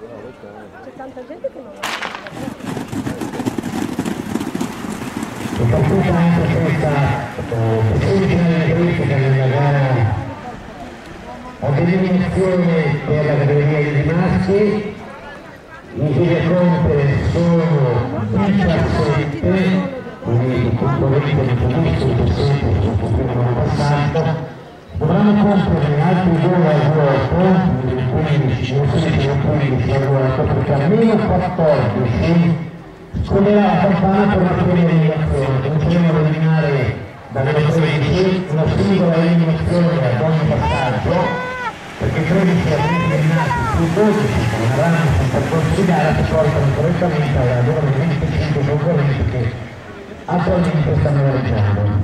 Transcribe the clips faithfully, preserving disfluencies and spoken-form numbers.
C'è tanta gente che non va. È partita anche questa semifinale critica nella gara ad eliminazione per la categoria di maschi. I videoconte sono diciassette, quindi il componente di produzione che sempre sono passato. Dovranno compiere altri due al vuoto, quindi quindici, sedici e quindici al vuoto, perché almeno quattordici suonerà la campana per una prima eliminazione. Cominceremo ad eliminare dalle tredici una singola eliminazione ad ogni passaggio, perché tredici eliminati su dodici con una rana sul percorso di gara si portano correttamente alla loro venticinque concorrenti che attualmente stanno gareggiando.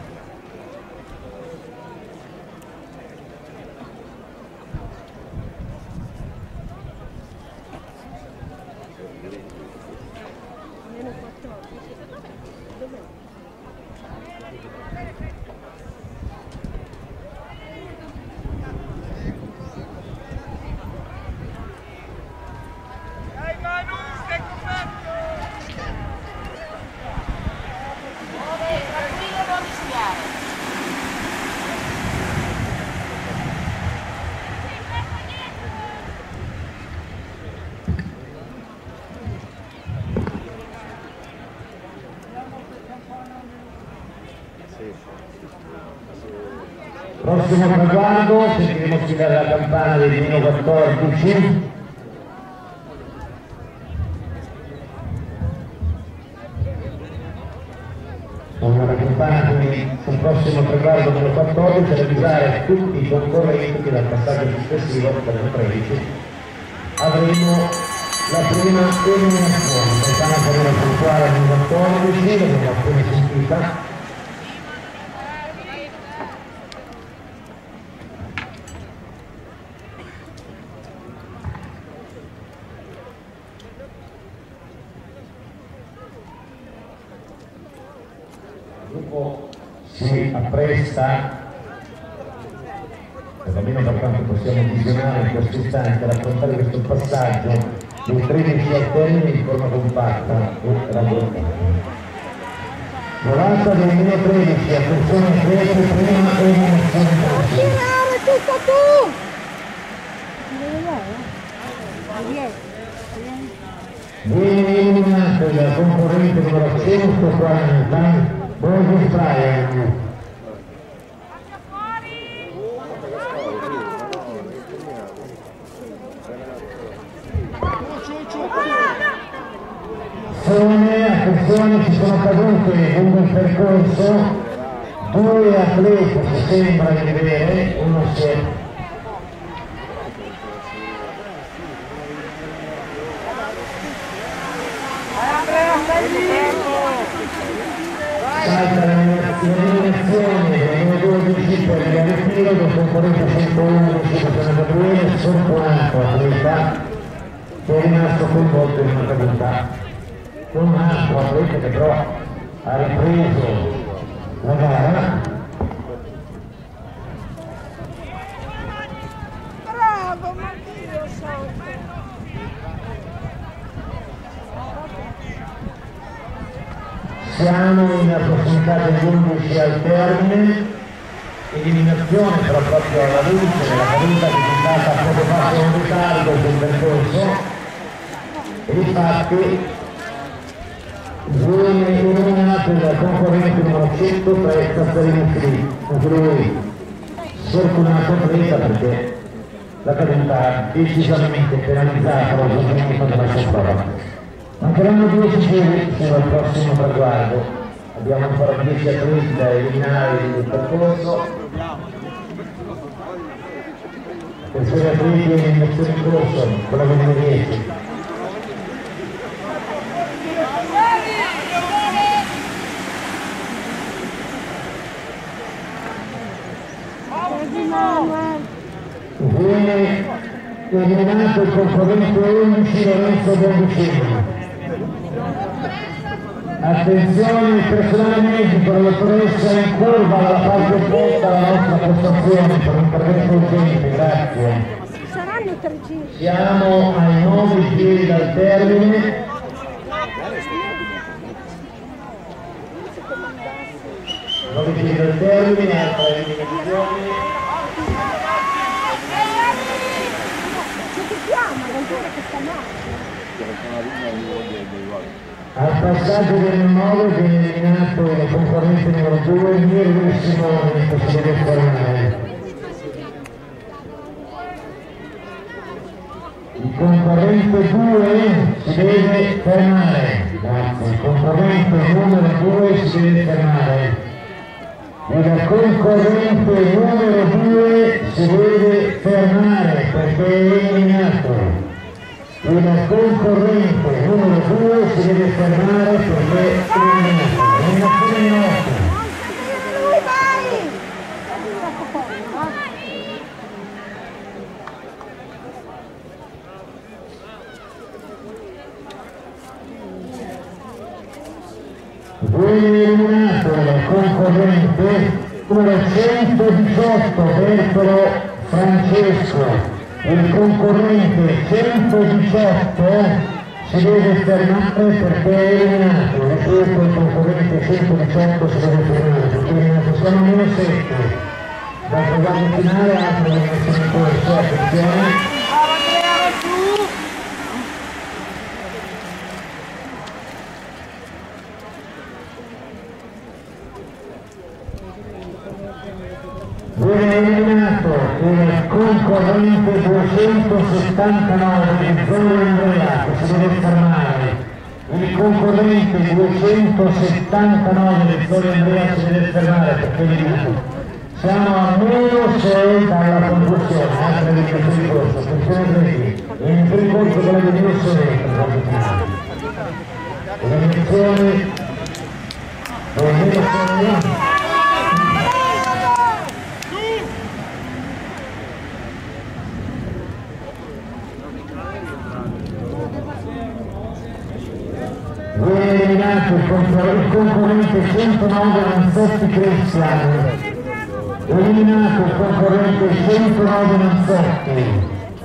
Prossimo traguardo, sentiremo sfidare la campana del meno quattordici. Con la campana quindi sul prossimo traguardo meno quattordici ad avvisare tutti i concorrenti che dal passaggio successivo, per il tredici, avremo la prima eliminazione. Campana per una puntuale meno quattordici, l'abbiamo appena sentita. Si appresta, perlomeno per quanto possiamo visionare in questo istante, a raccontare questo passaggio dei tredici al termine in forma compatta e raggruppata. Volata del meno tredici, attenzione a questo, prima eliminazione. Tutto tu! Viene eliminato il concorrente numero centoquaranta. Buon Brian. Attenzione, ci sono cadute lungo il percorso due atleti che sembra di vedere, uno si è salta l'eliminazione del numero dodici per il ritiro del concorrente centoundici per San Gabriele, sfortunato atleta che è rimasto coinvolto in una caduta con un altro atleta che però ha ripreso la gara. Bravo Matteo Santo! Siamo in prossimità degli undici al termine, eliminazione però proprio alla luce della caduta che è stata poco fa in ritardo sul percorso, e infatti viene eliminato il concorrente numero centotré Castellini Filippi, anche lui sfortunato atleta perché la caduta ha decisamente penalizzato lo svolgimento della sua prova. Mancheranno dieci giri fino al prossimo traguardo, abbiamo ancora dieci atleti da eliminare del percorso. Per sei atleti in eliminazione in corso, con la numero dieci. Viene eliminato il concorrente undici Lorenzo Bondicini. Attenzione, il personale medico deve essere in curva dalla parte opposta alla nostra postazione per un intervento urgente, grazie. Saranno tre giri. Siamo ai nove giri dal termine. nove giri dal termine, altra eliminazione. Al passaggio del nove viene eliminato il concorrente numero due, Mirko Simone, che si deve fermare. Il concorrente due si deve fermare, grazie. Il concorrente numero due si deve fermare. Il concorrente numero due si deve fermare perché è eliminato. Il concorrente numero due si deve fermare perché è eliminato. Eliminazione otto. Viene eliminato il concorrente numero centodiciotto, Bertolo Francesco. Il concorrente centodiciotto si deve fermare perché è eliminato. Ripeto, il concorrente centodiciotto si deve fermare perché è eliminato. Siamo a meno sette. Dal programma finale, altre eliminazioni in corso. Attenzione. Viene eliminato il concorrente duecentosettantanove di Zoe Andrea che si deve fermare. Il concorrente duecentosettantanove di Zoe Andrea si deve fermare perché è eliminato. Siamo a meno sei dalla conclusione, altre indicazioni di corso. Attenzione qui, in primo corso quella di meno sei per la finale. L'eliminazione è meno sei. Viene eliminato il concorrente centonove Manzotti Cristiano. Eliminato il concorrente centonove Manzotti.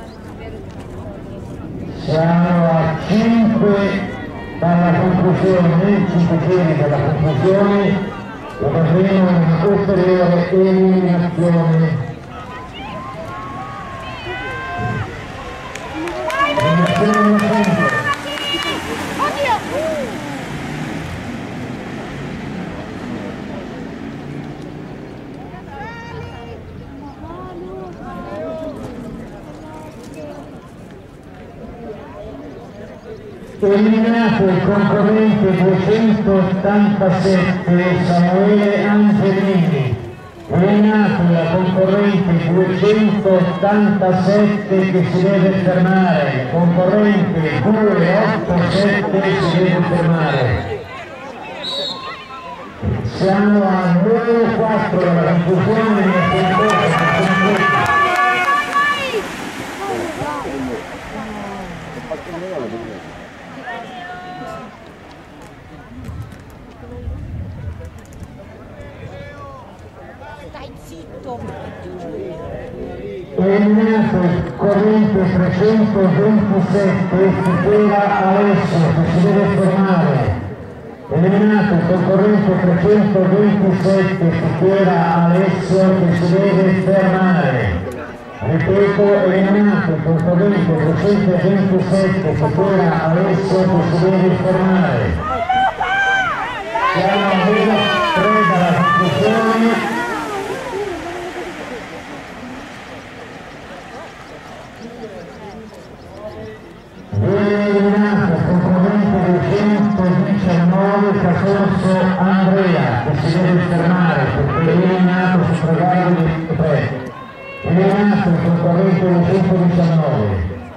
Siamo a cinque dalla conclusione, cinque giri dalla conclusione, e avremo una ulteriore eliminazione. Eliminazione eliminato il concorrente duecentottantasette Samuele Angelini. Eliminato la concorrente duecentottantasette che si deve fermare. Concorrente duecentottantasette si deve fermare. Siamo a meno quattro dalla conclusione del concorso. Stai zitto! Eliminato il corrente trecentoventisette Fitera Alessio che si deve fermare. Eliminato il concorrente trecentoventisette Fitera Alessio che si deve fermare. Ripeto, eliminato il concorrente trecentoventisette Fitera Alessio che si deve fermare. Siamo a meno tre dalla conclusione. Viene eliminato il concorrente duecentodiciannove Casorso Andrea che si deve fermare perché è eliminato su travaglio di tre. Eliminato il concorrente duecentodiciannove.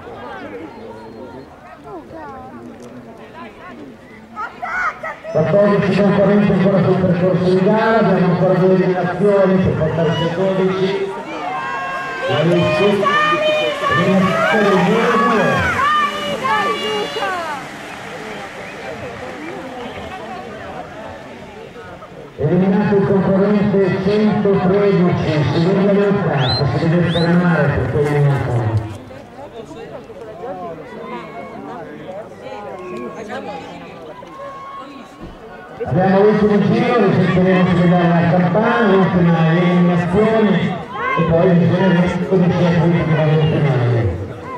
quattordici concorrenti ancora sul percorso di gara, abbiamo ancora due eliminazioni per portarsi a dodici. Eliminato il concorrente centotredici, Silvia Leotta, si deve fermare per quel eliminato. Abbiamo l'ultimo giro, risentiremo suonare la campana, l'ultima eliminazione e poi bisogna vedere come sia politica la finale.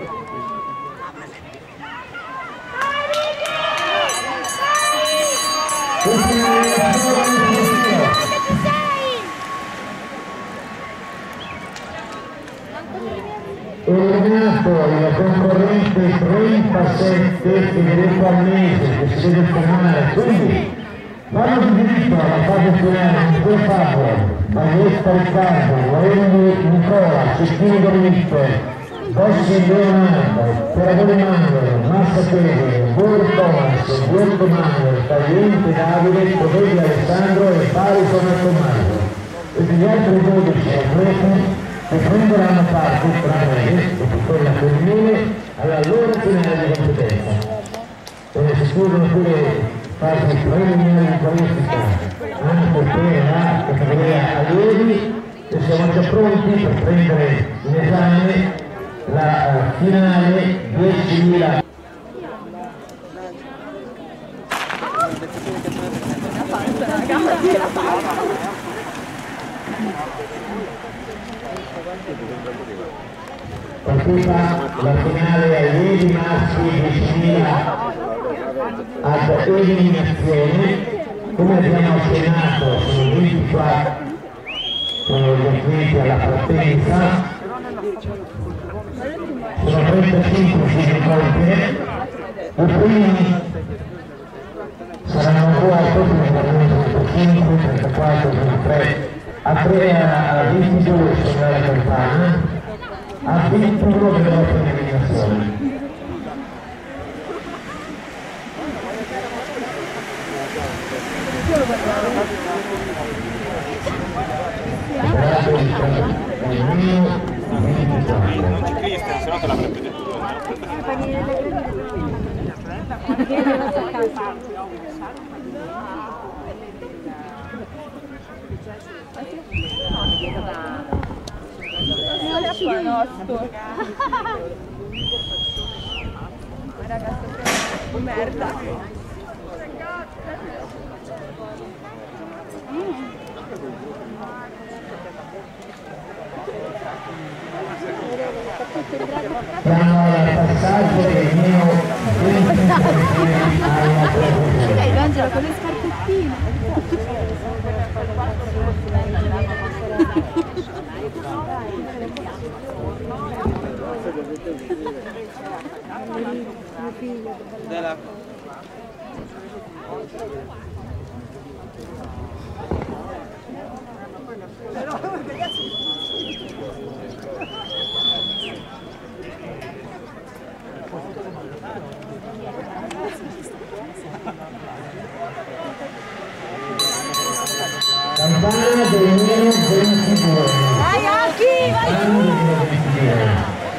Eliminato il concorrente trentasette Federico Arnese che si deve fermare, quindi vanno di diritto alla fase finale di quel fatto Maglietta Riccardo, Guarendi Nicola, Cecchini Domenico, Bossi Leonardo, Peradone Manuel, Massa Pede, Gori Thomas, Guerto Manuel, Tagliente Davide, Covelli Alessandro e Parison Tommaso e gli altri dodici atleti che prenderanno parte tra me e quella femminile alla loro finale di competenza. E si chiudono pure fasi preliminari di qualifica anche per la categoria allievi e siamo già pronti per prendere in esame la finale diecimila. Partita la finale allievi maschi diecimila ad eliminazione, come abbiamo accennato sono ventiquattro gli atleti alla partenza, sono trentacinque figli compiere, i primi saranno ancora trentacinque, trentaquattro, trentatré, a tre a ventidue sono la campana, a ventuno per l'altra eliminazione. Non c'è Cristian, se no te l'avrebbe detto. Merda. Siamo al passaggio del mio Lei Angela con le scarpettine. Della... Campana del meno ventidue. Vai Occhi, vai!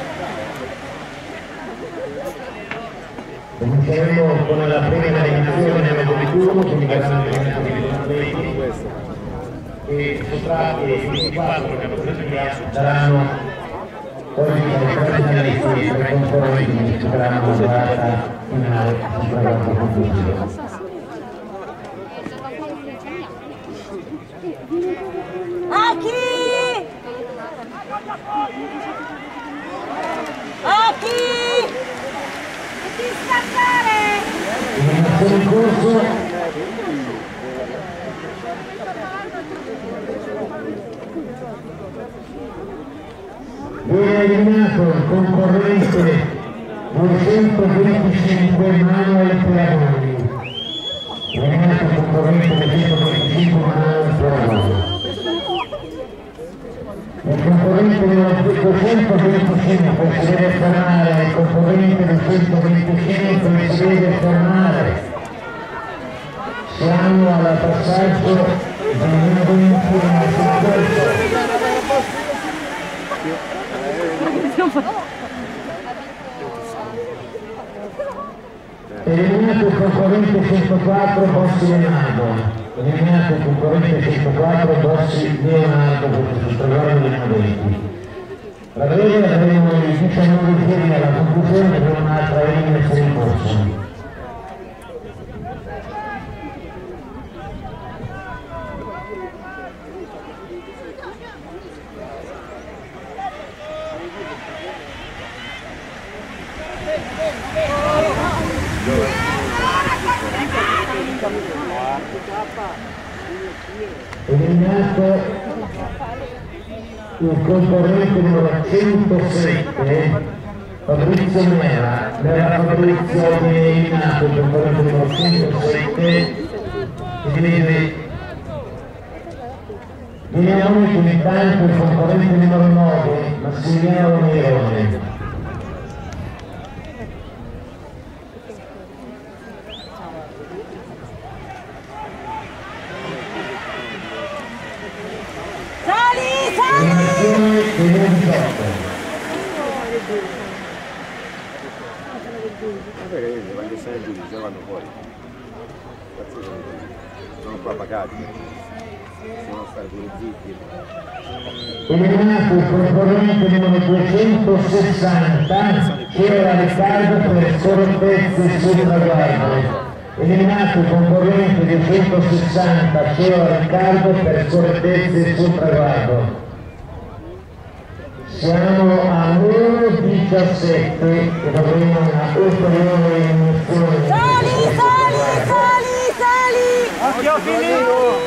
Cominceremo con la prima eliminazione nel ventuno, quindi garanto di atleti e sottratti i ventiquattro che saranno oggi i finalisti per concorrenti che saranno la serata finale di programma conclusivo. Occhi! Occhi! Ti scappare! Eliminazione in corso. Viene eliminato il concorrente duecentoventicinque Manuel Peradoni. Eliminato il concorrente duecentoventicinque Manuel Peradoni. Il concorrente del duecentoventicinque si deve fermare, il concorrente del centoventicinque si deve fermare. Siamo al passaggio del ventuno sul corso. Eliminato il concorrente centoquattro Bossi Leonardo, eliminato il concorrente centoquattro Bossi Leonardo sul programma dei noventi. La breve avremo i diciannove giorni alla conclusione per un'altra eliminazione in corso. Eliminato il concorrente numero centosette, Fabrizio Mera. Nella Fabrizio viene eliminato il concorrente numero centosette, che viene viene unito intanto il concorrente numero nove, Massimiliano Romerone. Sali, sali! Perché quando sei in giudice vanno fuori. Sono qua pagati. Sono stati pure zitti. Eliminato il concorrente numero duecentosessanta, c'era Riccardo per sorprese sul traguardo. Eliminato il concorrente duecentosessanta, c'era Riccardo per sorprese sul traguardo. Siamo a meno diciassette e avremo una ulteriore eliminazione. Sali, sali, sali, sali! Occhio Filippo!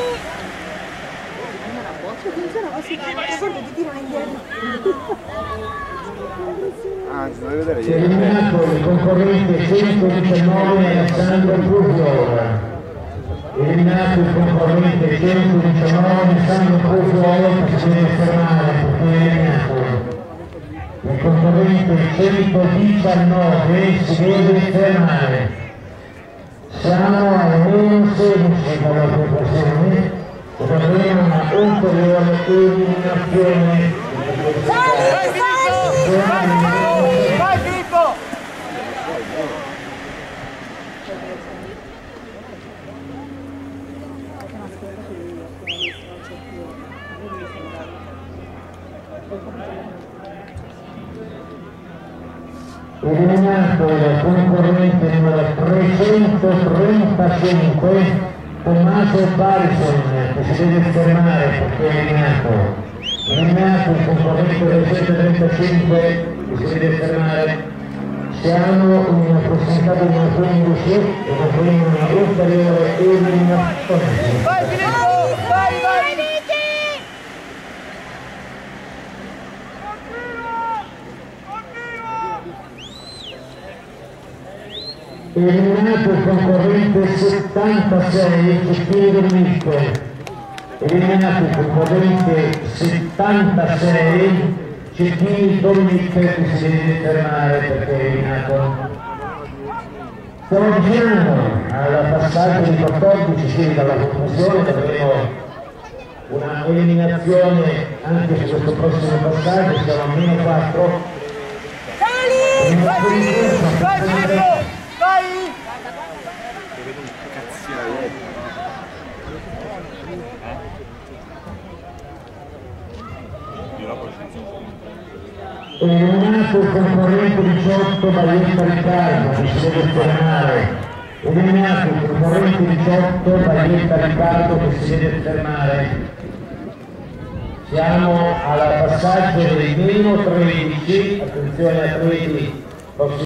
Anzi, devo vedere Si è eliminato il concorrente centodiciannove Alessandro Pugiola. Eliminato il concorrente centodiciannove Alessandro Pugiola, che si deve fermare perché è eliminato. Il concorrente centodiciannove si deve fermare. Siamo a meno sedici dalla conclusione e avremo una ulteriore eliminazione. Sali, sali! Vai Filippo! Eliminato il concorrente numero trecentotrentacinque Tommaso Barison, che si deve fermare perché è eliminato. Eliminato il concorrente trecentotrentacinque, che si deve fermare. Siamo in prossimità del numero quindici e avremo una ulteriore eliminazione. Vai Filippo! Vai, vai! Eliminato il concorrente settantasei, Cecchini del Mister. Eliminato il concorrente settantasei, Cecchini del Mister, che si deve fermare perché è eliminato. Stiamo avvicinando al passaggio di quattordici sì, dalla conclusione, avremo una eliminazione anche su questo prossimo passaggio, siamo a meno quattro. Sali, Vai Filippo! Vai Filippo! Vai! Eliminato il concorrente diciotto Baglietta Riccardo, che si deve fermare. Eliminato il concorrente diciotto Baglietta Riccardo, che si deve fermare. Siamo al passaggio dei meno tredici, attenzione atleti.